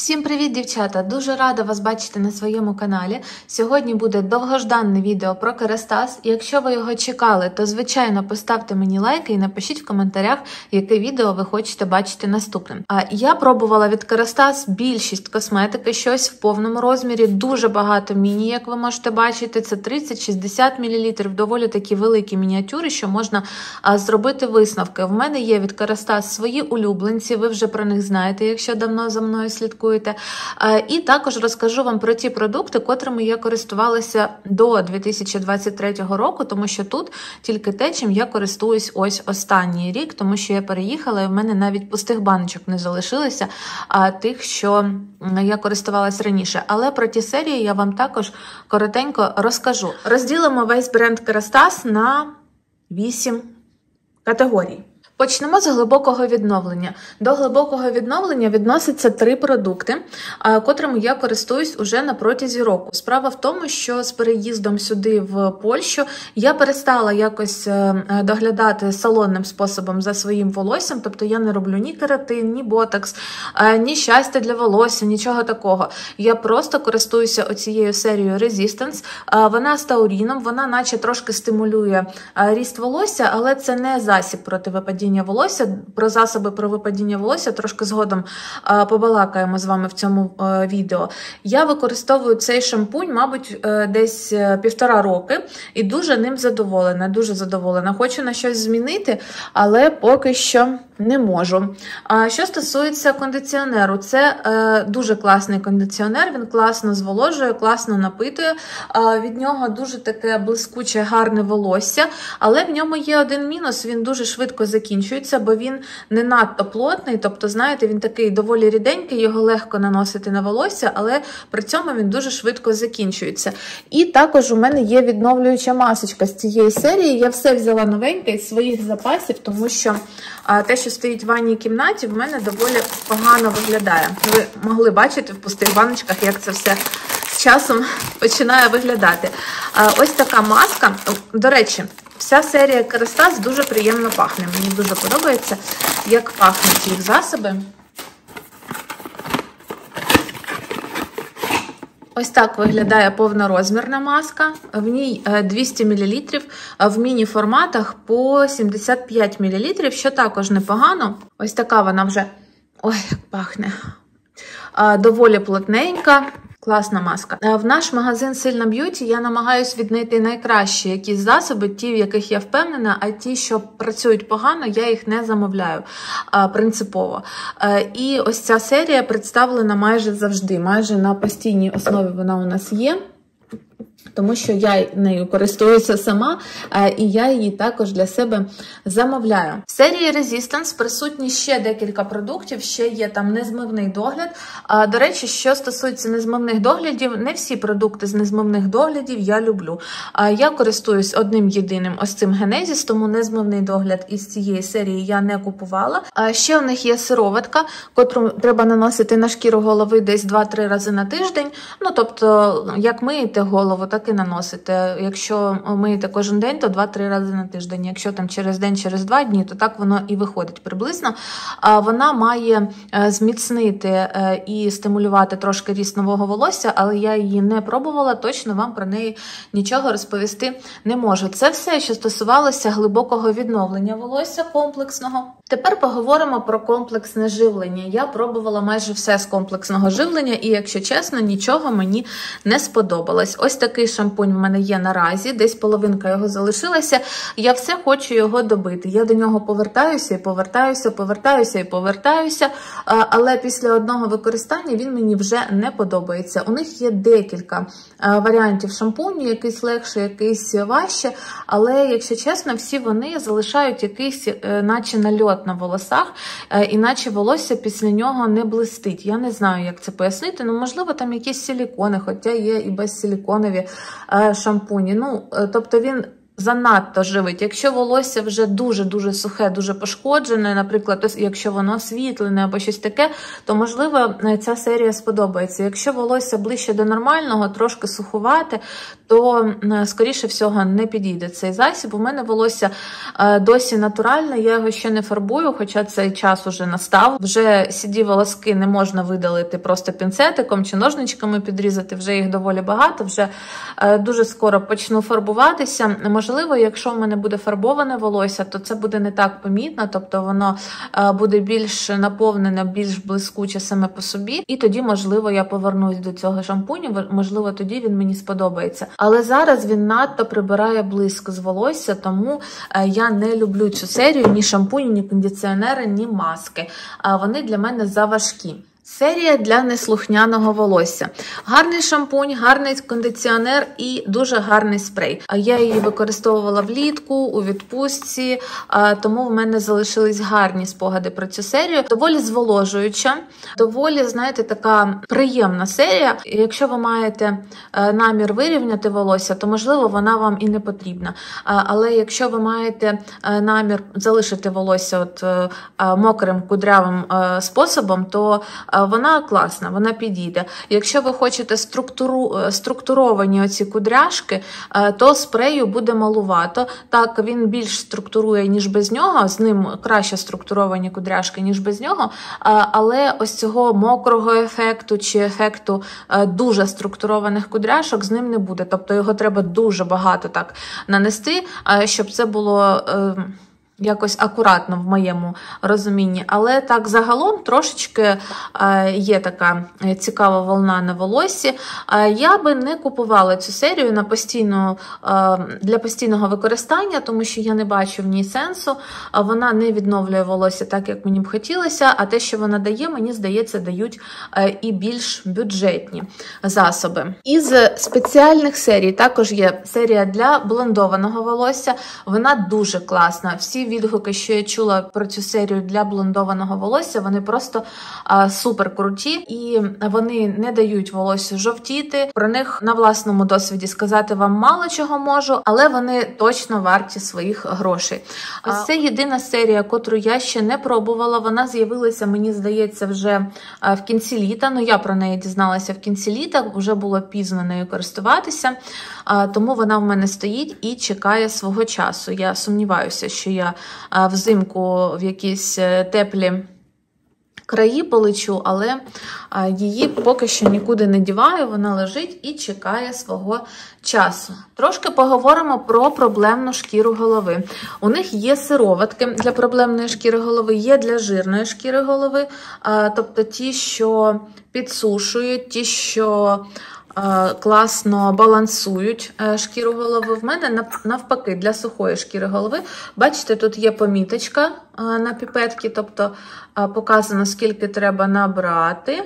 Всім привіт, дівчата! Дуже рада вас бачити на своєму каналі. Сьогодні буде довгожданне відео про Керастас. Якщо ви його чекали, то, звичайно, поставте мені лайки і напишіть в коментарях, яке відео ви хочете бачити наступним. Я пробувала від Керастас більшість косметики, щось в повному розмірі, дуже багато міні, як ви можете бачити. Це 30-60 мл, доволі такі великі мініатюри, що можна зробити висновки. В мене є від Керастас свої улюбленці, ви вже про них знаєте, якщо давно за мною слідкуєте. І також розкажу вам про ті продукти, котрими я користувалася до 2023 року, тому що тут тільки те, чим я користуюсь ось останній рік, тому що я переїхала і в мене навіть пустих баночок не залишилося, тих, що я користувалась раніше. Але про ті серії я вам також коротенько розкажу. Розділимо весь бренд Керастас на 8 категорій. Почнемо з глибокого відновлення. До глибокого відновлення відносяться 3 продукти, котрими я користуюсь уже на протязі року. Справа в тому, що з переїздом сюди в Польщу я перестала якось доглядати салонним способом за своїм волоссям, тобто я не роблю ні кератин, ні ботокс, ні щастя для волосся, нічого такого. Я просто користуюся оцією серією Resistance. Вона з тауріном, вона наче трошки стимулює ріст волосся, але це не засіб проти випадіння волосся. Про засоби про випадіння волосся трошки згодом побалакаємо з вами в цьому відео. Я використовую цей шампунь, мабуть, десь 1,5 роки і дуже ним задоволена, дуже задоволена. Хочу на щось змінити, але поки що не можу. Що стосується кондиціонеру, це дуже класний кондиціонер, він класно зволожує, класно напитує, від нього дуже таке блискуче, гарне волосся, але в ньому є один мінус, він дуже швидко закінчується, бо він не надто плотний, тобто, знаєте, він такий доволі ріденький, його легко наносити на волосся, але при цьому він дуже швидко закінчується. І також у мене є відновлююча масочка з цієї серії, я все взяла новеньке із своїх запасів, тому що те, що стоїть в ванній кімнаті, в мене доволі погано виглядає. Ви могли бачити в пустих баночках, як це все з часом починає виглядати. Ось така маска. До речі, вся серія Керастас дуже приємно пахне. Мені дуже подобається, як пахнуть їх засоби. Ось так виглядає повнорозмірна маска, в ній 200 мл, в міні-форматах по 75 мл, що також непогано. Ось така вона вже, ой, як пахне, доволі плотненька. Класна маска. В наш магазин Сильна Б'юті я намагаюсь віднайти найкращі якісь засоби, ті, в яких я впевнена, а ті, що працюють погано, я їх не замовляю принципово. І ось ця серія представлена майже завжди, майже на постійній основі вона у нас є. Тому що я нею користуюся сама, і я її також для себе замовляю. В серії Resistance присутні ще декілька продуктів, ще є там незмивний догляд. До речі, що стосується незмивних доглядів, не всі продукти з незмивних доглядів я люблю. Я користуюсь одним єдиним ось цим Genesis, тому незмивний догляд із цієї серії я не купувала. Ще у них є сироватка, котру треба наносити на шкіру голови десь 2-3 рази на тиждень. Ну, тобто, як миєте голову, так і наносите. Якщо миєте кожен день, то 2-3 рази на тиждень. Якщо там через день, через 2 дні, то так воно і виходить приблизно. Вона має зміцнити і стимулювати трошки ріст нового волосся, але я її не пробувала, точно вам про неї нічого розповісти не можу. Це все, що стосувалося глибокого відновлення волосся комплексного. Тепер поговоримо про комплексне живлення. Я пробувала майже все з комплексного живлення і, якщо чесно, нічого мені не сподобалось. Ось такий шампунь в мене є наразі, десь половинка його залишилася. Я все хочу його добити. Я до нього повертаюся і повертаюся, але після одного використання він мені вже не подобається. У них є декілька варіантів шампуню, якийсь легше, якийсь важче, але, якщо чесно, всі вони залишають якийсь наче нальот на волосах, іначе волосся після нього не блистить. Я не знаю, як це пояснити, ну, можливо, там якісь силікони, хоча є і безсиліконові шампуні. Ну, тобто він занадто живить. Якщо волосся вже дуже-дуже сухе, дуже пошкоджене, наприклад, якщо воно освітлене або щось таке, то, можливо, ця серія сподобається. Якщо волосся ближче до нормального, трошки сухувате, то, скоріше всього, не підійде цей засіб. У мене волосся досі натуральне, я його ще не фарбую, хоча цей час уже настав. Вже сіді волоски не можна видалити просто пінцетиком чи ножничками підрізати, вже їх доволі багато, вже дуже скоро почну фарбуватися. Можливо, якщо в мене буде фарбоване волосся, то це буде не так помітно, тобто воно буде більш наповнене, більш блискуче саме по собі, і тоді, можливо, я повернусь до цього шампуню, можливо, тоді він мені сподобається. Але зараз він надто прибирає блиск з волосся, тому я не люблю цю серію, ні шампуні, ні кондиціонери, ні маски. Вони для мене заважкі. Серія для неслухняного волосся. Гарний шампунь, гарний кондиціонер і дуже гарний спрей. Я її використовувала влітку, у відпустці, тому в мене залишились гарні спогади про цю серію. Доволі зволожуюча, доволі, знаєте, така приємна серія. Якщо ви маєте намір вирівняти волосся, то, можливо, вона вам і не потрібна. Але якщо ви маєте намір залишити волосся мокрим, кудрявим способом, то вона класна, вона підійде. Якщо ви хочете структуровані оці кудряшки, то спрею буде малувато. Так, він більш структурує, ніж без нього, з ним краще структуровані кудряшки, ніж без нього, але ось цього мокрого ефекту чи ефекту дуже структурованих кудряшок з ним не буде. Тобто його треба дуже багато так нанести, щоб це було якось акуратно в моєму розумінні. Але так загалом трошечки є така цікава волна на волоссі. Я би не купувала цю серію для постійного використання, тому що я не бачу в ній сенсу. Вона не відновлює волосся так, як мені б хотілося, а те, що вона дає, мені здається, дають і більш бюджетні засоби. Із спеціальних серій також є серія для блондованого волосся. Вона дуже класна. Всі відгуки, що я чула про цю серію для блондованого волосся, вони просто супер круті, і вони не дають волосю жовтіти. Про них на власному досвіді сказати вам мало чого можу, але вони точно варті своїх грошей. Ось це єдина серія, котру я ще не пробувала. Вона з'явилася, мені здається, вже в кінці літа. Я про неї дізналася в кінці літа, вже було пізно нею користуватися, тому вона в мене стоїть і чекає свого часу. Я сумніваюся, що я взимку в якісь теплі краї полечу, але її поки що нікуди не діваю, вона лежить і чекає свого часу. Трошки поговоримо про проблемну шкіру голови. У них є сироватки для проблемної шкіри голови, є для жирної шкіри голови, тобто ті, що підсушують, ті, що класно балансують шкіру голови. В мене навпаки для сухої шкіри голови. Бачите, тут є поміточка на піпетці, тобто показано, скільки треба набрати.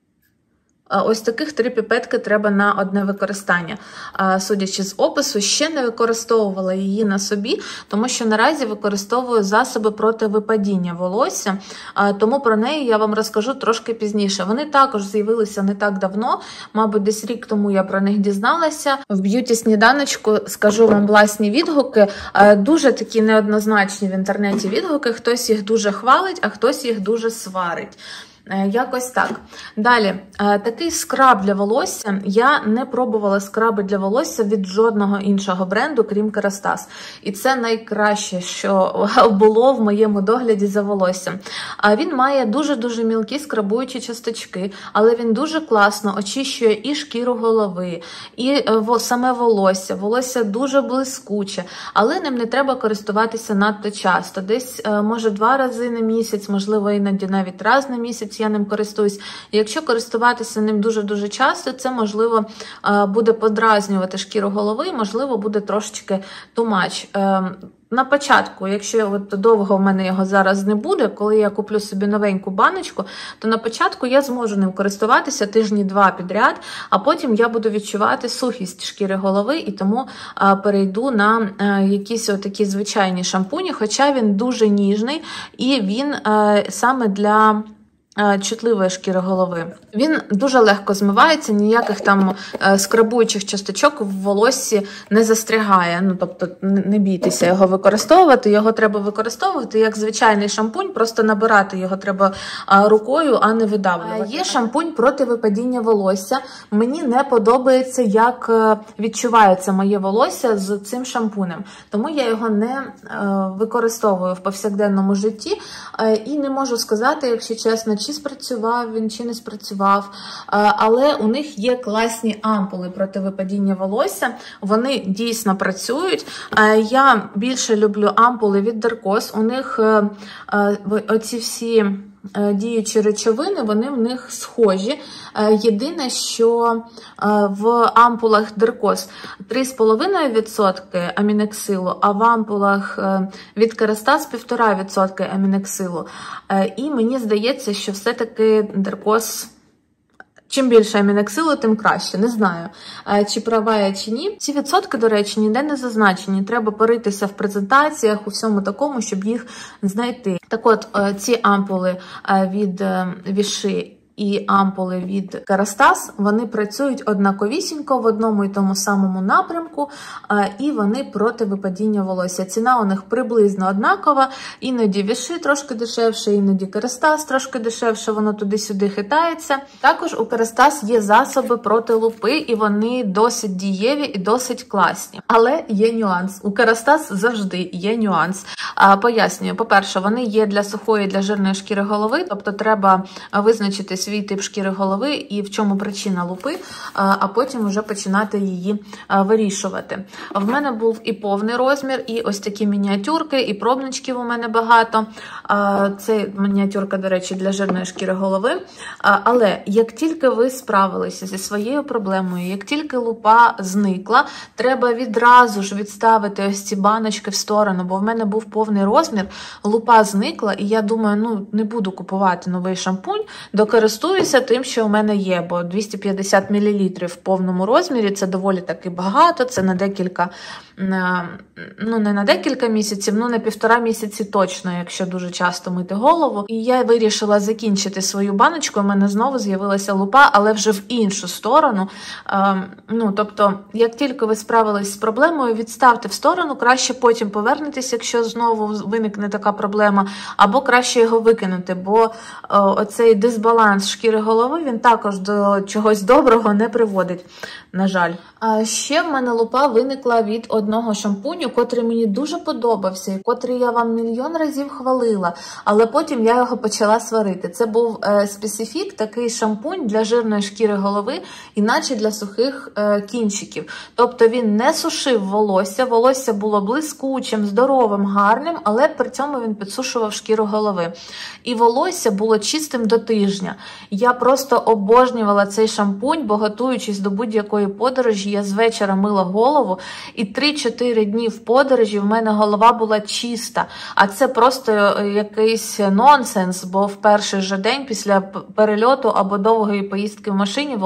Ось таких 3 піпетки треба на одне використання. Судячи з опису, ще не використовувала її на собі, тому що наразі використовую засоби проти випадіння волосся, тому про неї я вам розкажу трошки пізніше. Вони також з'явилися не так давно, мабуть, десь рік тому я про них дізналася. В б'юті-сніданочку скажу вам власні відгуки, дуже такі неоднозначні в інтернеті відгуки, хтось їх дуже хвалить, а хтось їх дуже сварить. Якось так. Далі, такий скраб для волосся. Я не пробувала скраби для волосся від жодного іншого бренду, крім Kerastase. І це найкраще, що було в моєму догляді за волоссям. Він має дуже-дуже мілкі скрабуючі часточки, але він дуже класно очищує і шкіру голови, і саме волосся. Волосся дуже блискуче, але ним не треба користуватися надто часто. Десь, може, 2 рази на місяць, можливо, іноді навіть раз на місяць я ним користуюсь. І якщо користуватися ним дуже-дуже часто, це, можливо, буде подразнювати шкіру голови, можливо, буде трошечки too much. На початку, якщо довго в мене його зараз не буде, коли я куплю собі новеньку баночку, то на початку я зможу ним користуватися тижні 2 підряд, а потім я буду відчувати сухість шкіри голови, і тому перейду на якісь такі звичайні шампуні, хоча він дуже ніжний, і він саме для чутливої шкіри голови. Він дуже легко змивається, ніяких там скрабуючих часточок в волоссі не застрягає. Ну, тобто не бійтеся його використовувати. Його треба використовувати як звичайний шампунь, просто набирати його треба рукою, а не видавлювати. Є шампунь проти випадіння волосся. Мені не подобається, як відчувається моє волосся з цим шампунем. Тому я його не використовую в повсякденному житті і не можу сказати, якщо чесно, чи спрацював він, чи не спрацював. Але у них є класні ампули проти випадіння волосся. Вони дійсно працюють. Я більше люблю ампули від Даркос. У них оці всі діючі речовини, вони в них схожі. Єдине, що в ампулах Даркос 3,5% амінексилу, а в ампулах від Керастас 1,5% амінексилу. І мені здається, що все-таки Даркос, чим більше амінексилу, тим краще. Не знаю, чи права я, чи ні. Ці відсотки, до речі, ніде не зазначені. Треба поритися в презентаціях, у всьому такому, щоб їх знайти. Так от, ці ампули від Vichy і ампули від Керастас, вони працюють однаковісінько в одному і тому самому напрямку, і вони проти випадіння волосся. Ціна у них приблизно однакова, іноді Vichy трошки дешевше, іноді Керастас трошки дешевше, воно туди-сюди хитається. Також у Керастас є засоби проти лупи, і вони досить дієві і досить класні. Але є нюанс. У Керастас завжди є нюанс. Пояснюю. По-перше, вони є для сухої, для жирної шкіри голови, тобто треба визначити свій тип шкіри голови і в чому причина лупи, а потім вже починати її вирішувати. В мене був і повний розмір, і ось такі мініатюрки, і пробничків у мене багато. Це мініатюрка, до речі, для жирної шкіри голови. Але як тільки ви справилися зі своєю проблемою, як тільки лупа зникла, треба відразу ж відставити ось ці баночки в сторону, бо в мене був повний розмір, лупа зникла, і я думаю, ну, не буду купувати новий шампунь, докористуюся тим, що у мене є, бо 250 мл в повному розмірі, це доволі таки багато, це на декілька, ну не на декілька місяців, ну на 1,5 місяці точно, якщо дуже часто мити голову. І я вирішила закінчити свою баночку, у мене знову з'явилася лупа, але вже в іншу сторону. Ну, тобто, як тільки ви справились з проблемою, відставте в сторону, краще потім повернетесь, якщо знову виникне така проблема, або краще його викинути, бо оцей дисбаланс шкіри голови, він також до чогось доброго не приводить, на жаль. Ще в мене лупа виникла від одного шампуню, котрий мені дуже подобався, і котрий я вам мільйон разів хвалила, але потім я його почала сварити. Це був специфік, такий шампунь для жирної шкіри голови, іначе для сухих кінчиків. Тобто він не сушив волосся, волосся було блискучим, здоровим, гарним, але при цьому він підсушував шкіру голови. І волосся було чистим до тижня. Я просто обожнювала цей шампунь, бо готуючись до будь-якої подорожі, я з вечора мила голову, і 3-4 дні в подорожі в мене голова була чиста. А це просто якийсь нонсенс, бо в перший же день після перельоту або довгої поїздки в машині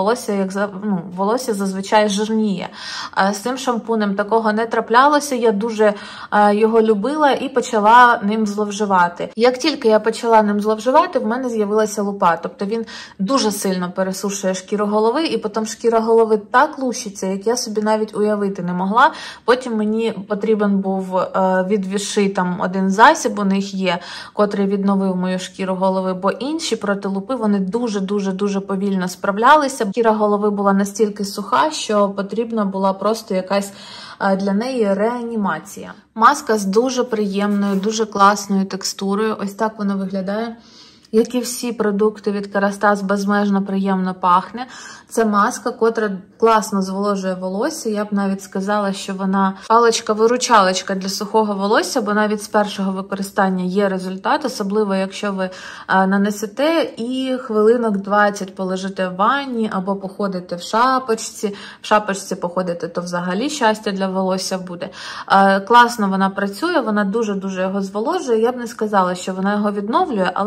волосся зазвичай жирніє. З цим шампунем такого не траплялося, я дуже його любила і почала ним зловживати. Як тільки я почала ним зловживати, в мене з'явилася лупа. Тобто він дуже сильно пересушує шкіру голови, і потім шкіра голови так лущиться, як я собі навіть уявити не могла. Потім мені потрібен був від Vichy там один засіб, у них є, котрий відновив мою шкіру голови, бо інші проти лупи, вони дуже повільно справлялися. Шкіра голови була настільки суха, що потрібна була просто якась для неї реанімація. Маска з дуже приємною, дуже класною текстурою. Ось так вона виглядає. Як і всі продукти від Керастас, безмежно приємно пахне. Це маска, котра класно зволожує волосся. Я б навіть сказала, що вона паличка-виручалочка для сухого волосся, бо навіть з першого використання є результат, особливо якщо ви нанесете і хвилинок 20 полежите в ванні або походите в шапочці. В шапочці походите, то взагалі щастя для волосся буде. Класно вона працює, вона дуже-дуже його зволожує. Я б не сказала, що вона його відновлює, але зволожує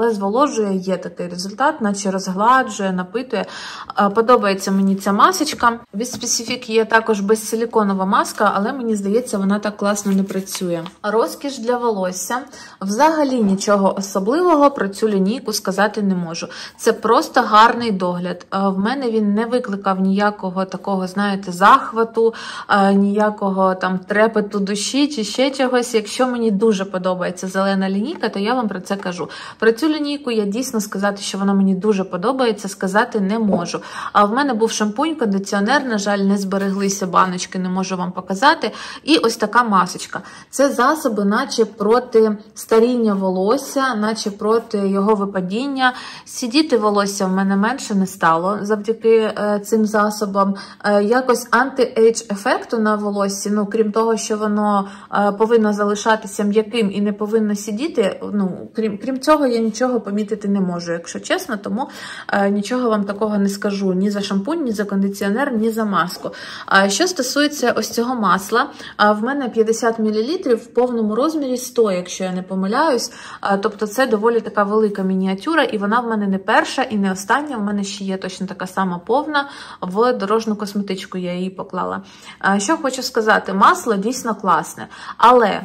зволожує, є такий результат, наче розгладжує, напитує. Подобається мені ця масочка. Від Specific є також безсиліконова маска, але мені здається, вона так класно не працює. Розкіш для волосся. Взагалі нічого особливого про цю лінійку сказати не можу. Це просто гарний догляд. В мене він не викликав ніякого такого, знаєте, захвату, ніякого там трепету душі чи ще чогось. Якщо мені дуже подобається зелена лінійка, то я вам про це кажу. Про цю лінійку я дійсно сказати, що вона мені дуже подобається, сказати не можу. А в мене був шампунь, кондиціонер, на жаль, не збереглися баночки, не можу вам показати. І ось така масочка. Це засоби наче проти старіння волосся, наче проти його випадіння. Сидіти волосся в мене менше не стало завдяки цим засобам. Якось анти-ейдж ефекту на волоссі, ну, крім того, що воно повинно залишатися м'яким і не повинно сидіти, ну, крім цього, я нічого помітити не можу, якщо чесно, тому нічого вам такого не скажу ні за шампунь, ні за кондиціонер, ні за маску. Що стосується ось цього масла, в мене 50 мл, в повному розмірі 100, якщо я не помиляюсь, тобто це доволі така велика мініатюра, і вона в мене не перша і не остання, в мене ще є точно така сама повна, в дорожню косметичку я її поклала. Що хочу сказати, масло дійсно класне, але,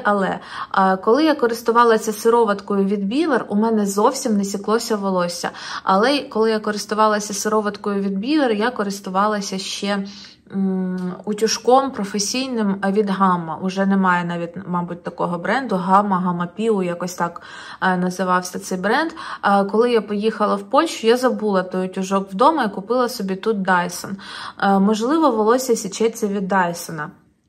коли я користувалася сироваткою від Beaver, у мене зовсім не сіклося волосся, але коли я користувалася сироваткою від Beaver, я користувалася ще утюжком професійним від Gamma. Уже немає навіть, мабуть, такого бренду. Gamma Pio, якось так називався цей бренд. Коли я поїхала в Польщу, я забула той утюжок вдома і купила собі тут Dyson. Можливо, волосся січеться від Dyson.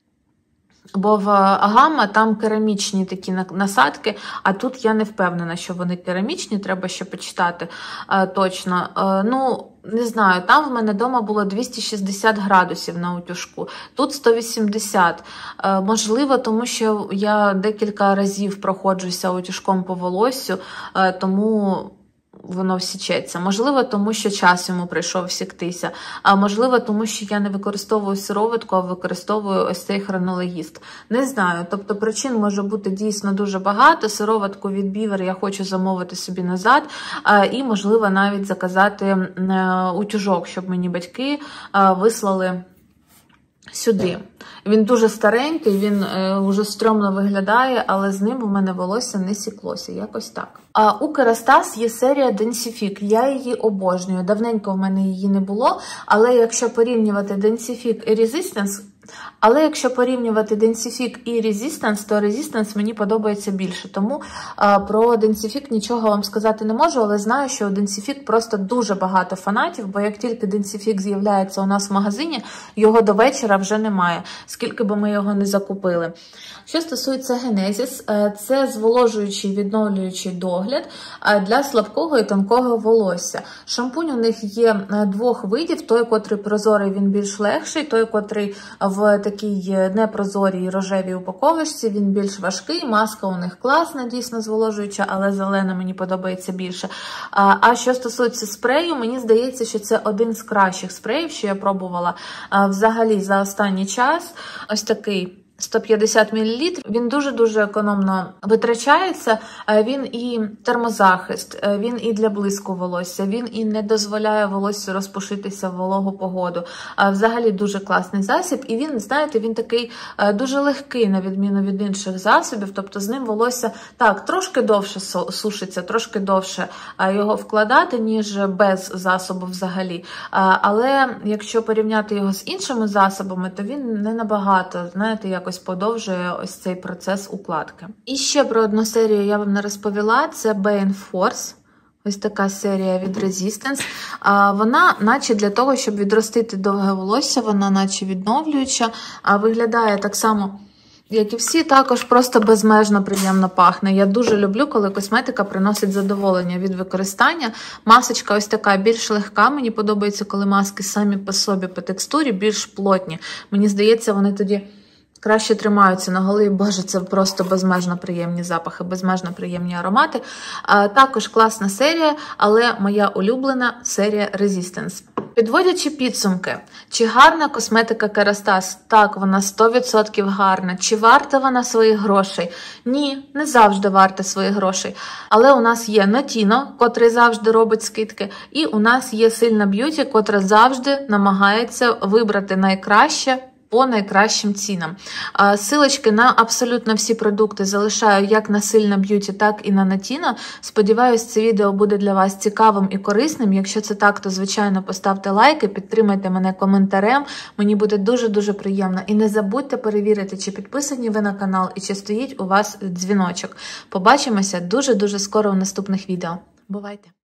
Бо в Gamma там керамічні такі насадки, а тут я не впевнена, що вони керамічні, треба ще почитати точно. Ну, не знаю, там в мене вдома було 260 градусів на утюжку, тут 180. Можливо, тому що я декілька разів проходжуся утюжком по волоссю, тому воно всічеться. Можливо, тому що час йому прийшов всіктися. А можливо, тому що я не використовую сироватку, а використовую ось цей хронологіст. Не знаю. Тобто причин може бути дійсно дуже багато. Сироватку від Beaver я хочу замовити собі назад. І, можливо, навіть заказати утюжок, щоб мені батьки вислали сюди. Він дуже старенький, він вже стрьомно виглядає, але з ним у мене волосся не сіклося, якось так. У Kerastase є серія Densific, я її обожнюю. Давненько в мене її не було, але якщо порівнювати Densific і Resistance, то Resistance мені подобається більше. Тому про Densific нічого вам сказати не можу, але знаю, що у Densific просто дуже багато фанатів, бо як тільки Densific з'являється у нас в магазині, його до вечора вже немає, скільки би ми його не закупили. Що стосується Genesis, це зволожуючий, відновлюючий догляд для слабкого і тонкого волосся. Шампунь у них є двох видів, той, котрий прозорий, він більш легший, той, котрий в такій непрозорій рожевій упаковочці, він більш важкий, маска у них класна, дійсно зволожуюча, але зелена мені подобається більше. А що стосується спрею, мені здається, що це один з кращих спреїв, що я пробувала взагалі за останній час. Ось такий 150 мл. Він дуже-дуже економно витрачається. Він і термозахист, він і для блиску волосся, він і не дозволяє волоссю розпушитися в вологу погоду. Взагалі дуже класний засіб. І він, знаєте, він такий дуже легкий, на відміну від інших засобів. Тобто з ним волосся так, трошки довше сушиться, трошки довше його вкладати, ніж без засобу взагалі. Але якщо порівняти його з іншими засобами, то він не набагато, знаєте, якось подовжує ось цей процес укладки. І ще про одну серію я вам не розповіла, це Bane Force. Ось така серія від Resistance. Вона наче для того, щоб відростити довге волосся, вона наче відновлююча, виглядає так само, як і всі, також просто безмежно приємно пахне. Я дуже люблю, коли косметика приносить задоволення від використання. Масочка ось така більш легка. Мені подобається, коли маски самі по собі по текстурі більш плотні. Мені здається, вони тоді краще тримаються на голові. Боже, це просто безмежно приємні запахи, безмежно приємні аромати. Також класна серія, але моя улюблена серія Resistance. Підводячи підсумки, чи гарна косметика Керастас? Так, вона 100% гарна. Чи варта вона своїх грошей? Ні, не завжди варта своїх грошей. Але у нас є Notino, котрий завжди робить скидки, і у нас є Сильна Б'юті, котра завжди намагається вибрати найкраще по найкращим цінам. Силочки на абсолютно всі продукти залишаю як на Сильна Б'юті, так і на Notino. Сподіваюсь, це відео буде для вас цікавим і корисним. Якщо це так, то, звичайно, поставте лайки, підтримайте мене коментарем. Мені буде дуже-дуже приємно. І не забудьте перевірити, чи підписані ви на канал, і чи стоїть у вас дзвіночок. Побачимося дуже-дуже скоро у наступних відео. Бувайте!